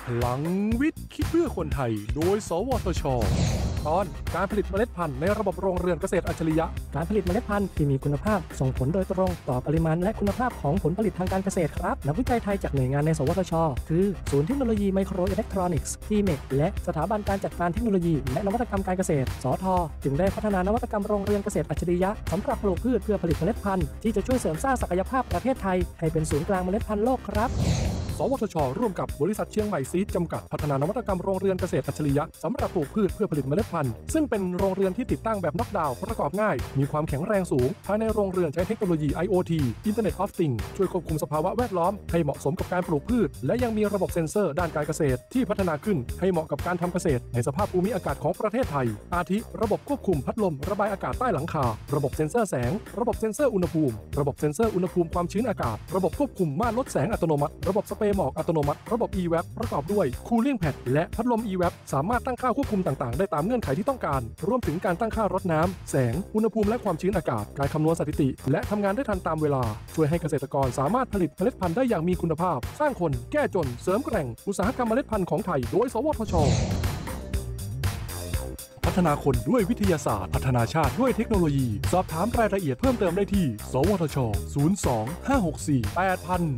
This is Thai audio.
พลังวิทย์คิดเพื่อคนไทยโดยสวทช.ตอนการผลิตเมล็ดพันธุ์ในระบบโรงเรือนเกษตรอัจฉริยะการผลิตเมล็ดพันธุ์ที่มีคุณภาพส่งผลโดยตรงต่อปริมาณและคุณภาพของผลผลิตทางการเกษตรครับนักวิจัยไทยจากหน่วยงานในสวทช.คือศูนย์เทคโนโลยีไมโครอิเล็กทรอนิกส์ทีเมกและสถาบันการจัดการเทคโนโลยีและนวัตกรรมการเกษตรสท.จึงได้พัฒนานวัตกรรมโรงเรือนเกษตรอัจฉริยะสำหรับปลูกพืชเพื่อผลิตเมล็ดพันธุ์ที่จะช่วยเสริมสร้างศักยภาพประเทศไทยให้เป็นศูนย์กลางเมล็ดพันธุ์โลกครับสวทช.ร่วมกับบริษัทเชียงใหม่ซีดจำกัดพัฒนานวัตกรรมโรงเรือนเกษตรอัจฉริยะสำหรับปลูกพืชเพื่อผลิตเมล็ดพันธุ์ซึ่งเป็นโรงเรือนที่ติดตั้งแบบน็อกดาวน์ประกอบง่ายมีความแข็งแรงสูงภายในโรงเรือนใช้เทคโนโลยี IoT Internet of Things ช่วยควบคุมสภาวะแวดล้อมให้เหมาะสมกับการปลูกพืชและยังมีระบบเซ็นเซอร์ด้านการเกษตรที่พัฒนาขึ้นให้เหมาะกับการทำเกษตรในสภาพภูมิอากาศของประเทศไทยอาทิระบบควบคุมพัดลมระบายอากาศใต้หลังคาระบบเซ็นเซอร์แสงระบบเซ็นเซอร์อุณหภูมิระบบเซ็นเซอร์อุณหภูมิความชื้นอากาศระบบควบคุมม่านลดแสงอัตโนมัติระบบสเปรย์หมอกอัตโนมัติระบบ EVAP ประกอบด้วย Cooling Pad และพัดลม EVAP สามารถตั้งค่าควบคุมต่างๆได้ตามเงื่อนไขที่ต้องการรวมถึงการตั้งค่ารดน้ำแสงอุณหภูมิและความชื้นอากาศการคำนวณสถิติและทำงานได้ทันตามเวลาช่วยให้เกษตรกรสามารถผลิตเมล็ดพันธุ์ได้อย่างมีคุณภาพสร้างคนแก้จนเสริมแกร่งอุตสาหกรรมเมล็ดพันธุ์ของไทยโดยสวทช.พัฒนาคนด้วยวิทยาศาสตร์พัฒนาชาติด้วยเทคโนโลยีสอบถามรายละเอียดเพิ่มเติมได้ที่สวทช. 02 564 8000